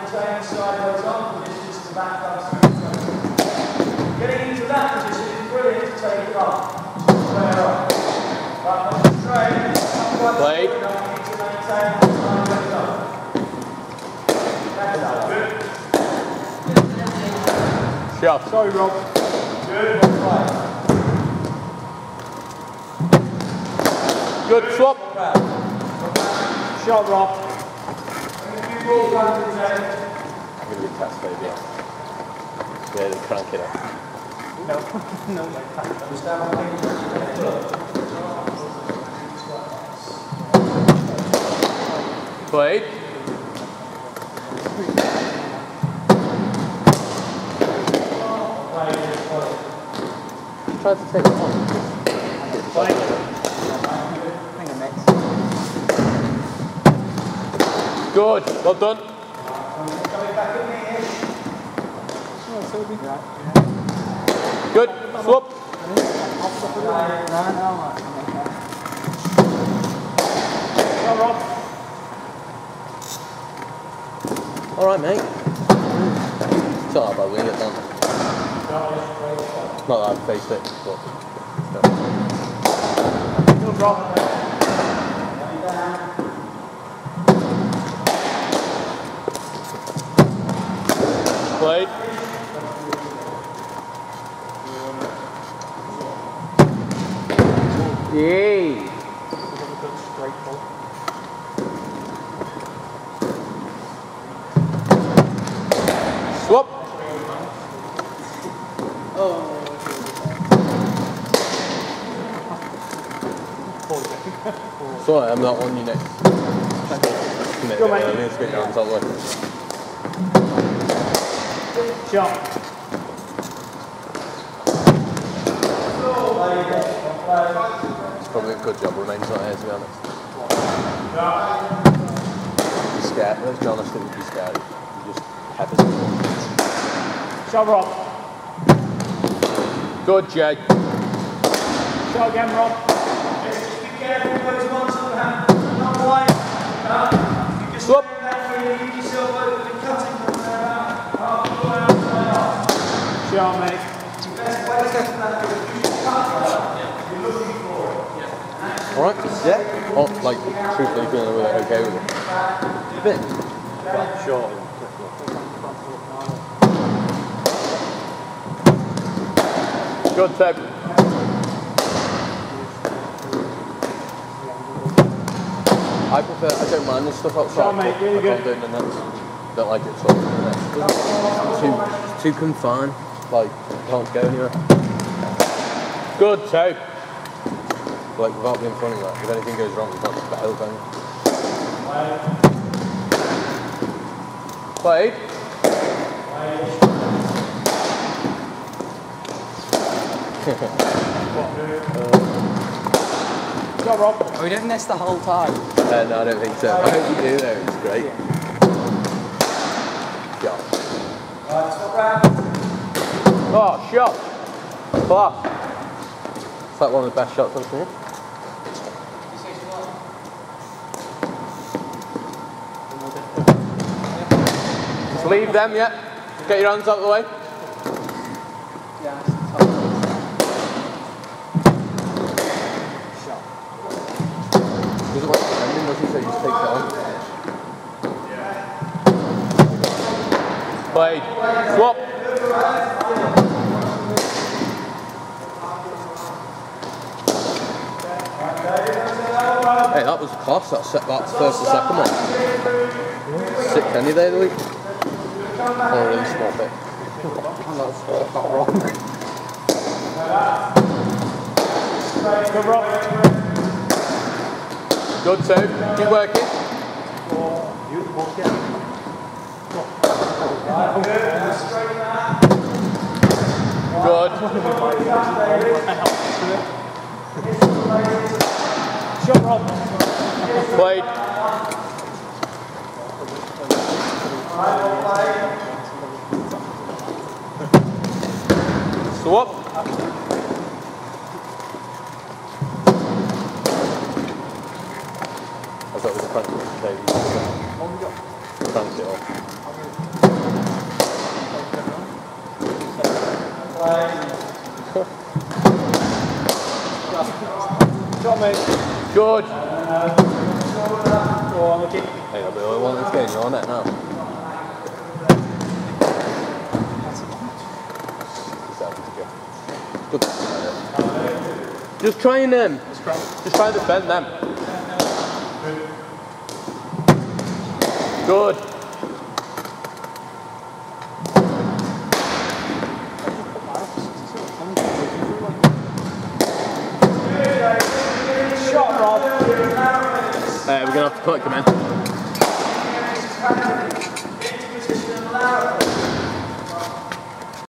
maintain sideways on positions to back up. Getting into that position is brilliant to take it off. Square up. Right, concentrate. Play. You need to maintain sideways on. That's good. Shot. Sorry, Rob. Good. Right. Good swap. Shot, Rob. I'm going to be test baby. Yeah, just crank it up. No, no, Played. Try to take it on. Good, well done. Good, swap. Alright, mate. It's not that bad, we get done. Not that I've faced it, but. Good, Rob. Played. Yay! Swap. Sorry, I'm not on you next. Go, mate. Let's get down that way. Shot. It's probably a good job Romain's not here, to be honest. He's scared. Let's be honest, it would be scary. He just peppers him. Shot, Rob. Good, Jay. Shot again, Rob. Just be careful with those ones that have not wide. You can Swap. stand that way and leave yourself open and cutting from there about half a foot outside off. Shot, mate. The best way to set that is you should cut you're looking for it. Alright? Yeah. Oh, like, truthfully feeling okay with it. A bit. Short. Good, Ted. I don't mind this stuff outside. Shot, mate, really good. I can't do it in the nets. Don't like it so in the nets. Too confined. Like, can't go anywhere. Good, Ted. Like, without being funny, like, if anything goes wrong, you can't just bail, can you? Played. Go, Rob. Are we doing this the whole time? No, I don't think so. I hope you do though, it's great. Shot. Oh, shot! Class. It's like one of the best shots I've seen. Just leave them, yeah? Get your hands out of the way. Yeah. Doesn't like defending, does he? So you just take it on. Played. Swap. Hey, that was class. That set that first and second one. 6 any day of the week. Or a really small bit. That's not wrong. Good, Rob. Good, so keep working. Good. Shot, Rob. Played. Swap. I thought it was a crank it. Crank it off. Shot me. Good. Go on, look it. Hey, I'll be all one that's getting on it now. Good. Just trying them. Just try to defend them. Good. Shot, Rob. We're going to have to click them in. Into position and allow it.